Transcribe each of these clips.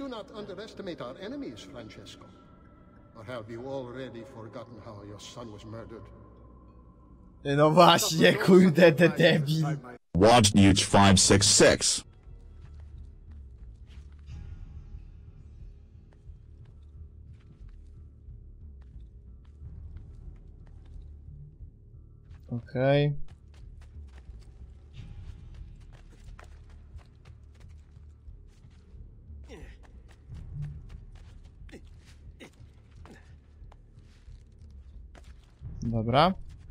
do not underestimate our enemies, Francesco. Or have you already forgotten how your son was murdered? No właśnie, kurde, te debil. Watch Nuge 566. Okej. Dobra.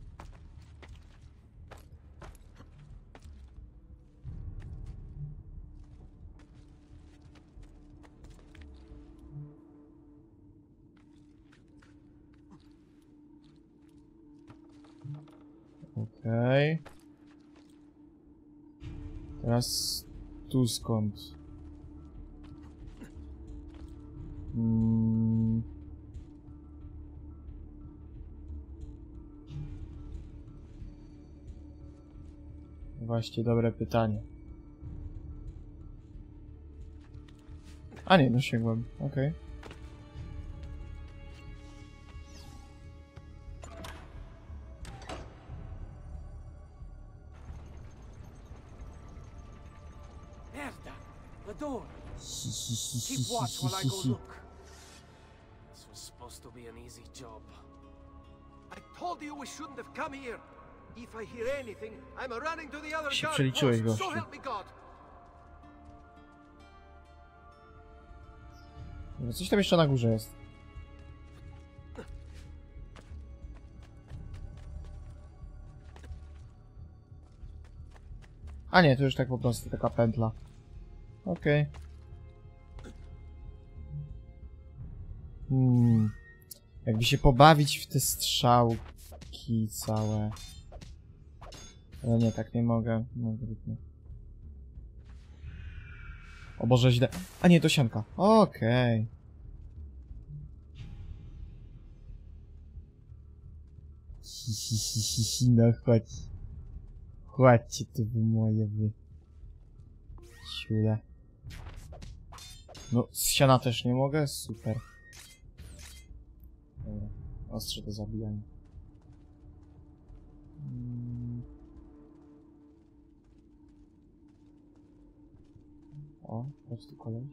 Okej. Teraz tu skąd? Właśnie dobre pytanie. A nie, dosięgłem. Okej. The door. Keep watch while I go look. This was supposed to be an easy job. I told you we shouldn't have come here. If I hear anything, I'm running to the other Się guard przeliczyłeś, post. So gościu. help me God. No coś tam jeszcze na górze jest. A nie, to już tak po prostu taka pętla. Okej. Jakby się pobawić w te strzałki całe. Ale nie, tak nie mogę. No, trudno. O Boże, źle. A nie, to sianka. Okej. No chodź. Chodźcie tu wy moje wy. Siule. No, z siana też nie mogę? Super. Dobra. Ostrze do zabijania. O, chodź tu koleś.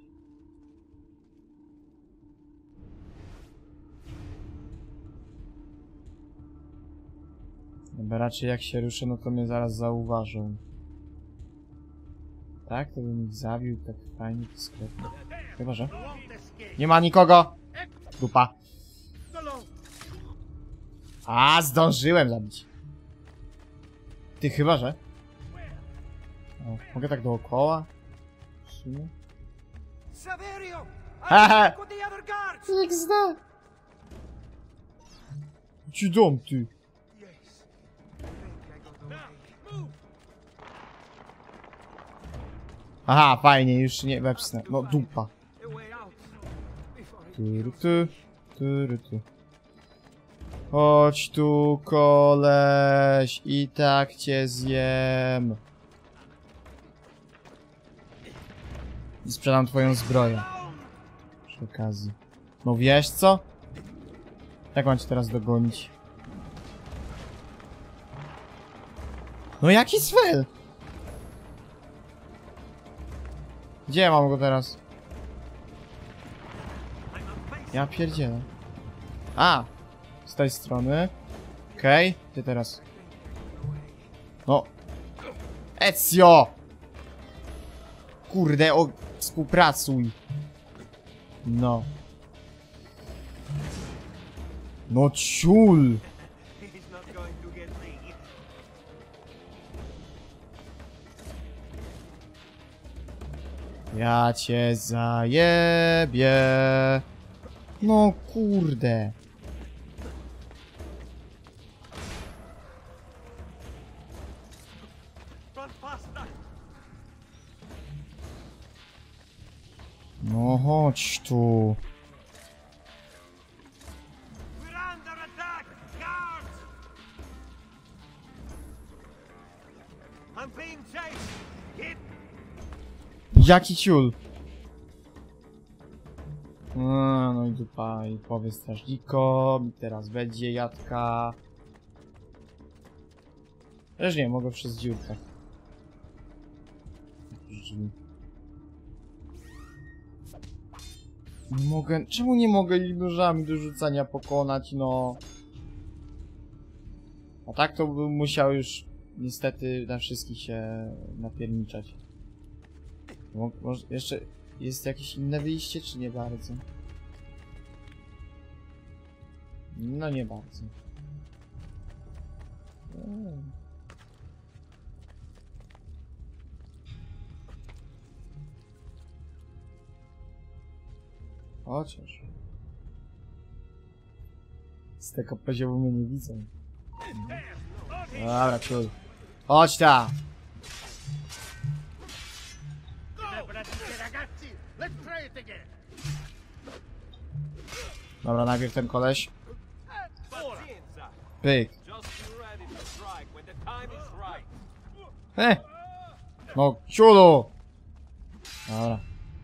Chyba raczej jak się ruszę, no to mnie zaraz zauważą. Tak? To bym ich zabił tak fajnie, dyskretnie. Chyba, że... Nie ma nikogo! Dupa. A, zdążyłem zabić. Ty chyba, że... O, mogę tak dookoła? Saverio! Haha! With the other guards! XD! Ci dom, ty! Aha, fajnie, już nie wepsnę. No dupa. Tu. Chodź tu, koleś, i tak cię zjem. I sprzedam twoją zbroję. Przy okazji. No wiesz co? Jak mam cię teraz dogonić? No jaki swel? Gdzie ja mam go teraz? Ja pierdzielę. A! Z tej strony. Okej, ty teraz. No. Ezio! Kurde, współpracuj. No. No ciul! Ja cię zajebię. No kurde. No chodź tu. Jaki ciul? No i dupa, i powie strażnikom, i teraz będzie jadka. Też nie, mogę przez dziurkę. Drzwi. Nie mogę, czemu nie mogę nożami do rzucania pokonać, no? A tak to bym musiał już niestety na wszystkich się napierniczać. Może jeszcze jest jakieś inne wyjście, czy nie bardzo? No nie bardzo. Chociaż. Z tego poziomu mnie nie widzą. Dobra, cool. Chodź ta! Dobra, najpierw ten koleś. Pyk. No, ciulu! Dobra.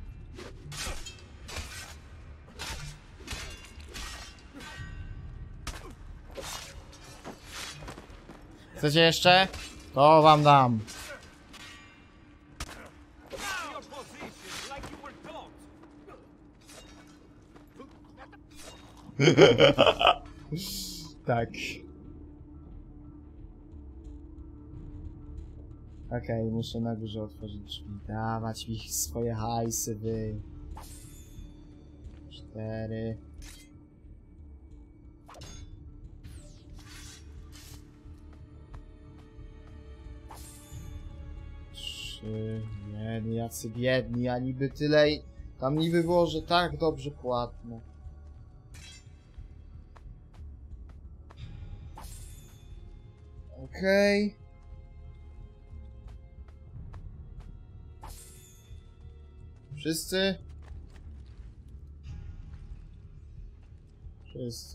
Chcecie jeszcze? To wam dam. Tak. Okej, muszę na górze otworzyć drzwi. Dawać mi swoje hajsy, wy. 4. Nie, jacy biedni, a niby tyle. Tam niby było, że tak dobrze płatno. Okej. Wszyscy? Wszyscy.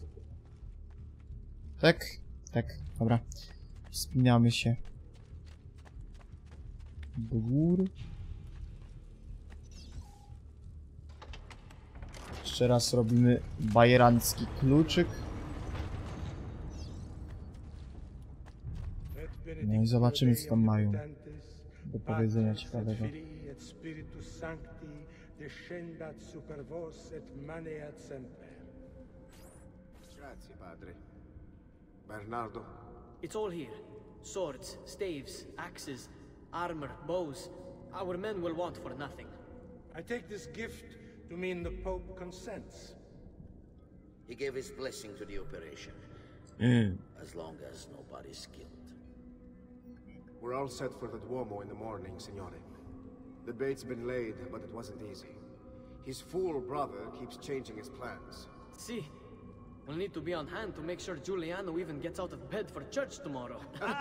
Tak? Tak, dobra. Wspinamy się. Do góry. Jeszcze raz robimy bajerancki kluczyk. No i zobaczymy, co tam mają do powiedzenia ciekawego. Grazie, padre. Bernardo? It's all here. Swords, staves, axes, armor, bows. Our men will want for nothing. I take this gift to mean the Pope consents. He gave his blessing to the operation. As long as nobody's killed. We're all set for the Duomo in the morning, Signore. The bait's been laid, but it wasn't easy. His fool brother keeps changing his plans. See, we'll need to be on hand to make sure Giuliano even gets out of bed for church tomorrow.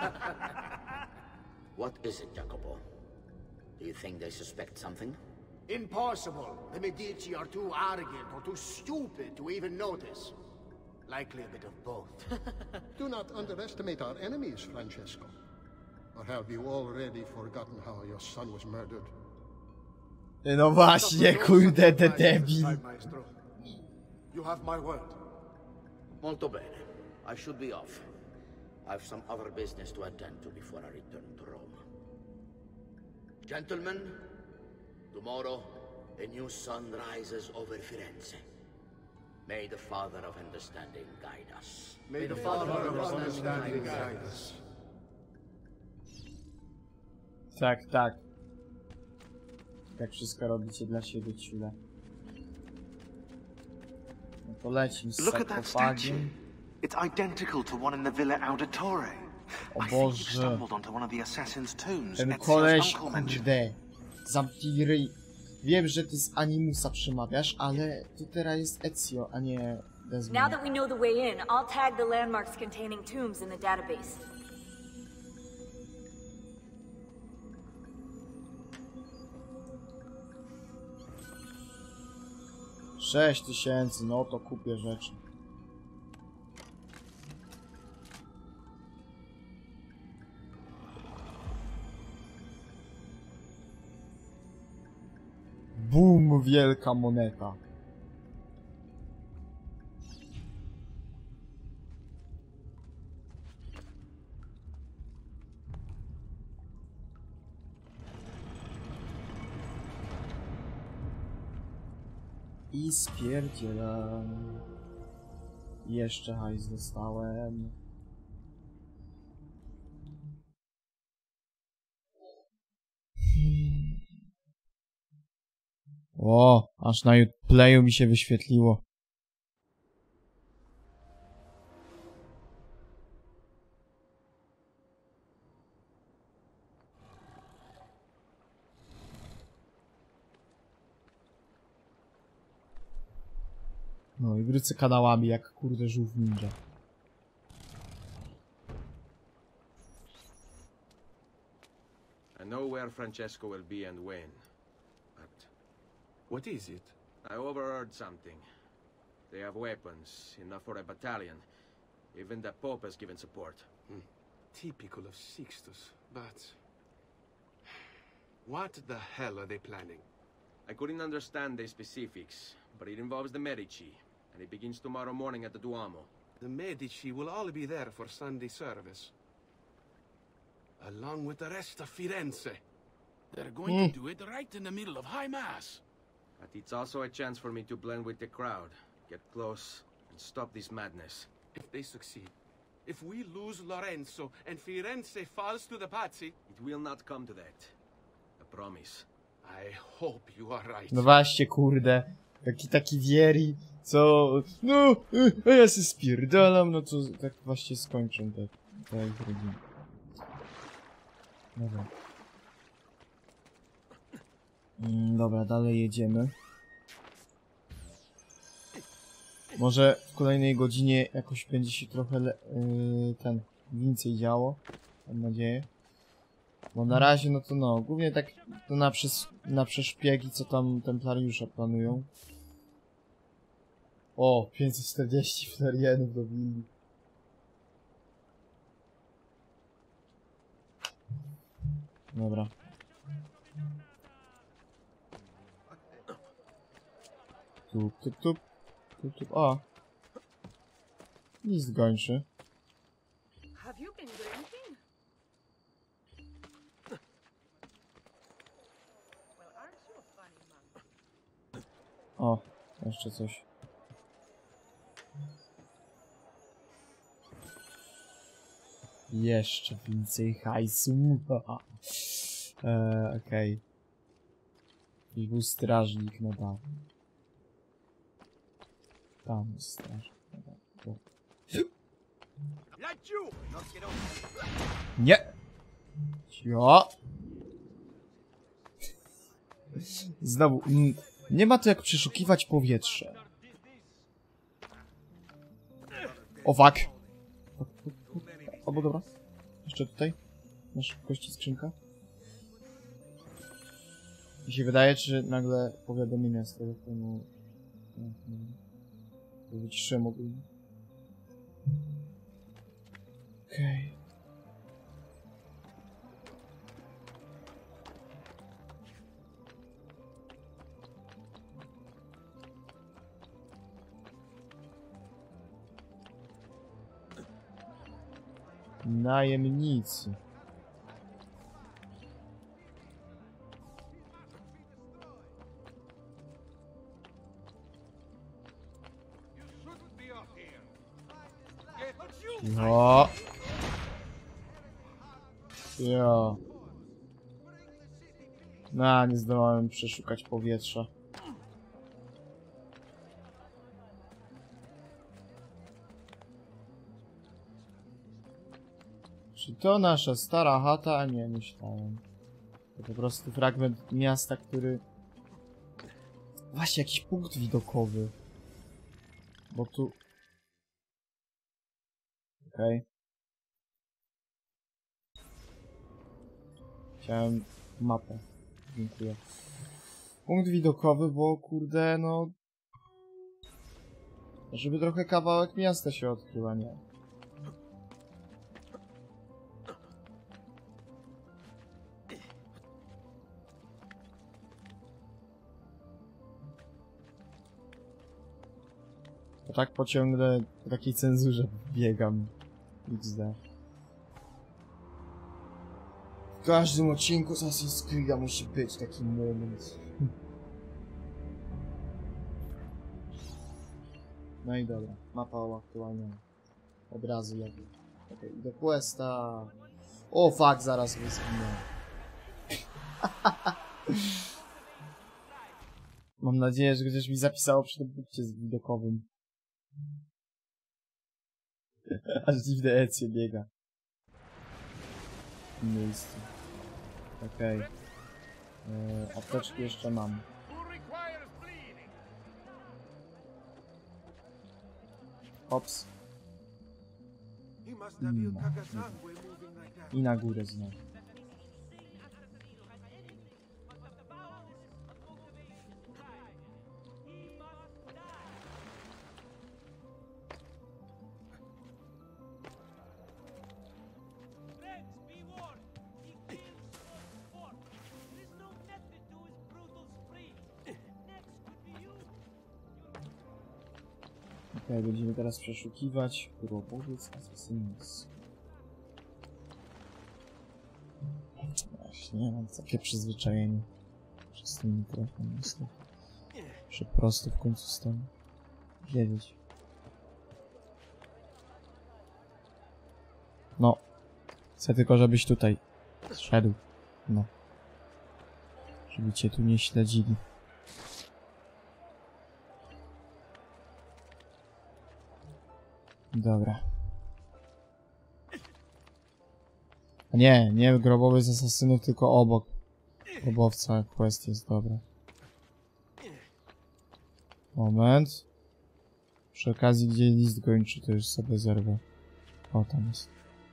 What is it, Jacopo? Do you think they suspect something? Impossible. The Medici are too arrogant or too stupid to even notice. Likely a bit of both. Do not underestimate our enemies, Francesco. Or have you already forgotten how your son was murdered? No właśnie, kurde, te debil. Maestro. You have my word. Molto bene. I should be off. I've some other business to attend to before I return to Rome. Gentlemen, tomorrow a new sun rises over Firenze. May the Father of Understanding guide us. May the Father of Understanding guide us. Tak, tak. Jak wszystko robicie dla siebie, ciule. No to lecim z Look at that statue. sarkofagiem. It's identical to one in the Villa Auditore. O I think you Boże. stumbled onto one of the assassin's tombs. Ten Ezio's koleś, uncle mentioned. kurde. Zamknij ryj. Wiem, że ty z Animusa przemawiasz, ale to teraz jest Ezio, a nie Now Desmond. that we know the way in, I'll tag the landmarks containing tombs in the database. Sześć 6000, no to kupię rzeczy. Bum, wielka moneta. I spierdzielam. Jeszcze hajs dostałem. O, aż na Uplayu mi się wyświetliło. No i wrócę kanałami jak kurde żółw ninja. I know where Francesco will be and when, but... What is it? I overheard something. They have weapons, enough for a battalion. Even the Pope has given support. Typical of Sixtus, but... What the hell are they planning? I couldn't understand the specifics, but it involves the Medici, and it begins tomorrow morning at the Duomo. The Medici will all be there for Sunday service. Along with the rest of Firenze. They're going to do it right in the middle of High Mass. But it's also a chance for me to blend with the crowd, get close, and stop this madness. If they succeed, if we lose Lorenzo and Firenze falls to the Pazzi... It will not come to that. I promise. I hope you are right. No właśnie, kurde. Taki wieri, co... No, a ja się spierdalam, no to tak właśnie skończą te ich rodziny. Dobra. Dobra, dalej jedziemy. Może w kolejnej godzinie jakoś będzie się trochę więcej działo. Mam nadzieję. Bo na razie, no to no, głównie tak to na przeszpiegi, co tam templariusze planują. O, 540 flerienów dobili. Dobra. Tup. O! List gończy. Have you been drinking? Well, aren't you a funny monkey? O, jeszcze coś. Jeszcze więcej hajsu. Okej. I był strażnik na dachu. Tam jest strażnik na dachu. Nie! Cio! Znowu, nie ma to jak przeszukiwać powietrze. O fuck! O, bo dobra. Jeszcze tutaj. Na szybkości skrzynka. Mi się wydaje, czy nagle powiadomienia z telefonu... Wyciszyłem ogólnie. Okej. Najemnicy. No. Ja. No, nie zdołałem przeszukać powietrza. Czy to nasza stara chata? A nie, myślałem. To po prostu fragment miasta, który... Właśnie, jakiś punkt widokowy. Bo tu... Okej. Chciałem mapę. Dziękuję. Punkt widokowy, bo kurde, no... Żeby trochę kawałek miasta się odkrył, a nie. To tak pociągnę po takiej cenzurze biegam. XD. W każdym odcinku z Assassin's Creed'a musi być taki moment. No i dobra, mapa uaktualniona. Od razu jak. Okej, do questa. O fuck, zaraz wyschnę. Mam nadzieję, że ktoś mi zapisało przy tym punkcie widokowym. Aż dziwne Ecje biega. W tym miejscu. Okej. Apteczki jeszcze mam. Ops. I na górę znowu. Okej, będziemy teraz przeszukiwać Grobowiec Assassins. Właśnie, mam takie przyzwyczajenie. Przez ten mikrofon jest to przeprosto w końcu stąd wiedzieć. No. Chcę tylko, żebyś tutaj szedł. No. Żeby cię tu nie śledzili. Dobra. A nie grobowiec asasynów, tylko obok. Grobowca quest jest dobra. Moment. Przy okazji, gdzie list gończy, to już sobie zerwę. O, tam jest.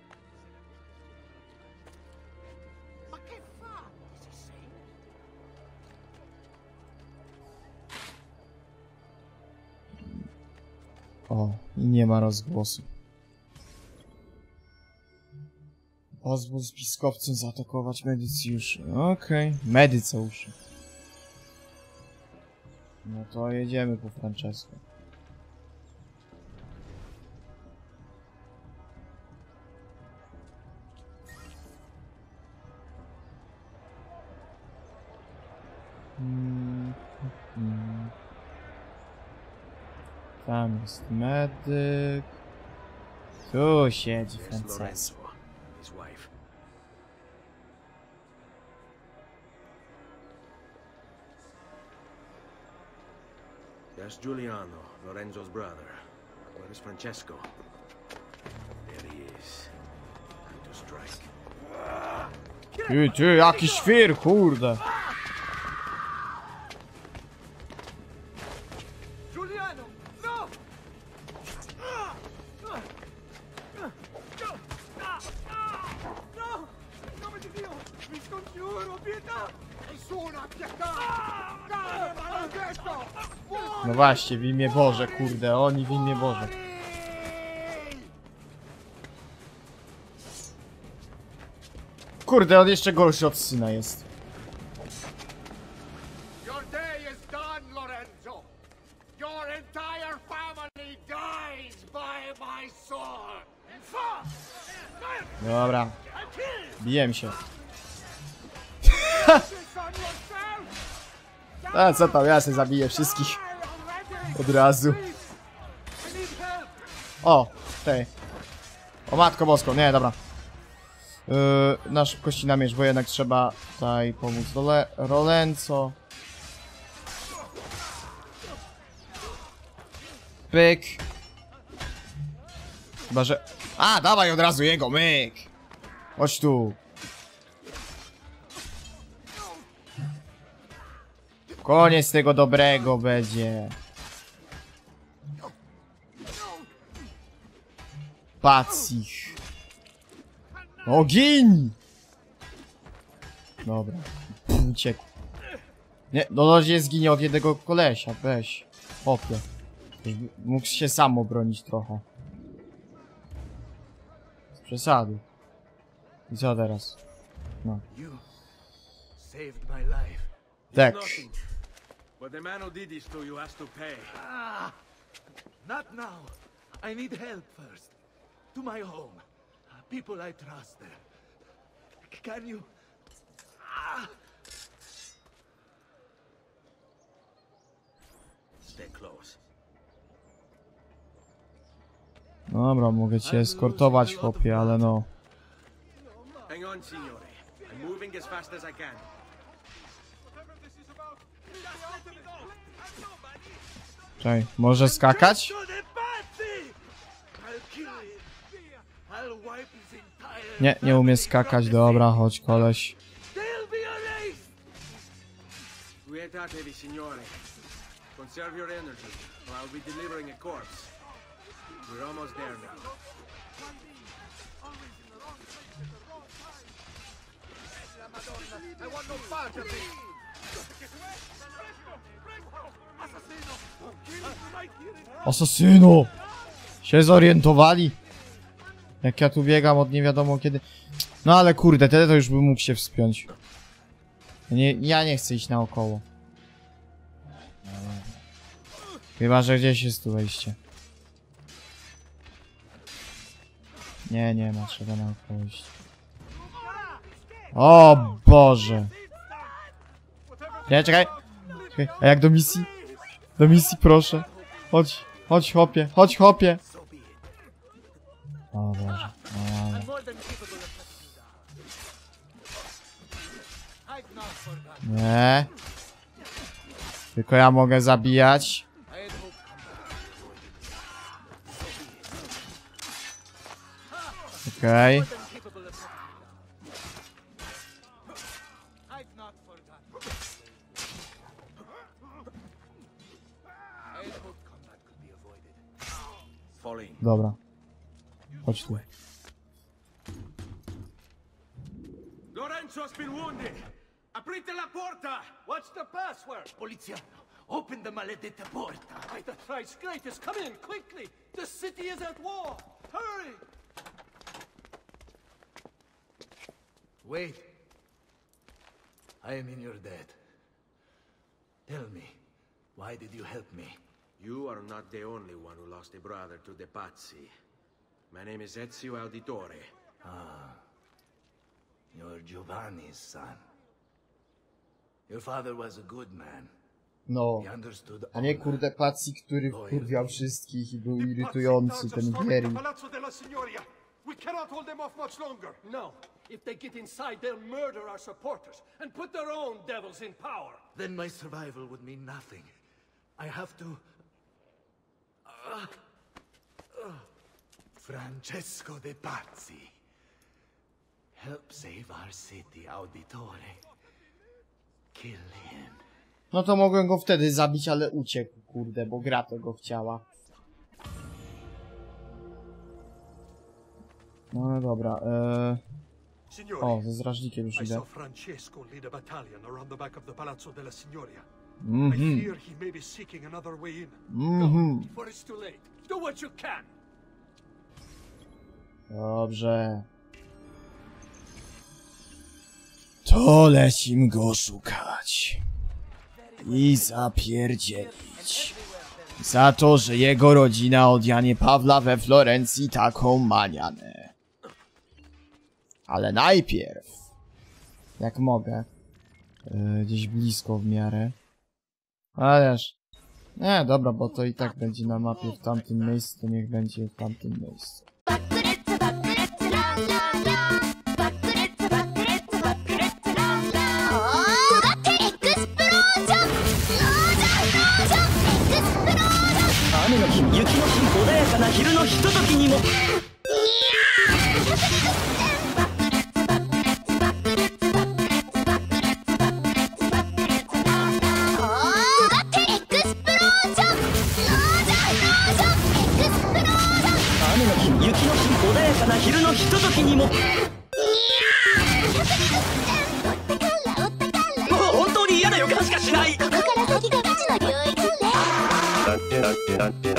O, i nie ma rozgłosu. Pozwól spiskowcom zaatakować medycjuszy. Okej, medyceuszy. No to jedziemy po Francesco. Tam jest medyk. Tu siedzi Francesco. That's Giuliano, Lorenzo's brother. Where is Francesco? There he is. Time to strike. Ty, jaki świr, kurde. Giuliano, no! No! In nome di Dio, vi scongiuro, pietà! Nessuna pietà! Cane maledetto! No właśnie, w imię Boże, kurde, oni w imię Boże. Kurde, on jeszcze gorszy od syna jest. Your day is done, Lorenzo. Your entire family dies by my sword. Dobra. Bijem się. A co tam, ja sobie zabiję wszystkich. Od razu. O, tej. O matko boską, nie, dobra. Na szybkości na miecz, bo jednak trzeba tutaj pomóc Lorenzo. Pyk. Chyba, że... A, dawaj od razu jego, myk. Chodź tu. Koniec tego dobrego będzie. Patrz ich. Ogień! Dobra. Uciekł. Nie, no razie zginie od jednego kolesia, weź. Hopie. Mógł się sam obronić trochę. Z przesady. I co teraz? No. Saved my life. Tak. But the man who did this to you has to pay. Not now. I need help first. To my home. People I trust there. Can you... Stay close. Dobra, mogę cię eskortować, chłopie, ale no. Hang on, signore. I'm moving as fast as I can. Czekaj, może skakać? Nie, nie umie skakać, dobra, chodź koleś. Quietatevi, signore. Conserve your energy, or I'll be delivering a corpse. We're almost there now. I want no part of it. Asasyno! Się zorientowali? Jak ja tu biegam od nie wiadomo kiedy. No ale kurde, wtedy to już bym mógł się wspiąć. Ja nie chcę iść naokoło. Chyba, że gdzieś jest tu wejście. Nie, nie ma, trzeba naokoło iść. O Boże! Nie, czekaj! A jak do misji? Do misji, proszę. Chodź, chodź chłopie, chodź chłopie! O Boże, nie. Tylko ja mogę zabijać. Okej. Dobra. Chodź tu. Lorenzo's been wounded. Aprite la porta. What's the password? Polizia, open the maledetta porta. By the thrice greatest, come in quickly. The city is at war. Hurry. Wait. I am in your debt. Tell me, why did you help me? You are not the only one who lost a brother to the Pazzi. My name is Ezio Auditore. Ah. You're Giovanni's son. Your father was a good man. No. He understood A nie kurde Pazzi, który wkurwiał wszystkich i był irytujący, ten Gieri. Palazzo della Signoria. We cannot hold them off much longer. No. If they get inside, they'll murder our supporters and put their own devils in power. Then my survival would mean nothing. I have to... Francesco de Pazzi. Help save our city, Auditore. Kill him. No to mogłem go wtedy zabić, ale uciekł, kurde, bo gra tego chciała. No dobra, o, ze strażnikiem już idę. Francesco lead a battalion around the back of the Palazzo della Signoria. I fear he may be seeking another way in. Before it's too late. Do what you can. Dobrze. To lecim go szukać. I zapierdzielić. Za to, że jego rodzina od Janie Pawła we Florencji taką manianę. Ale najpierw, jak mogę, gdzieś blisko w miarę. Ależ, nie, dobra, bo to i tak będzie na mapie w tamtym miejscu, to niech będzie w tamtym miejscu. Dun, dun, dun, dun.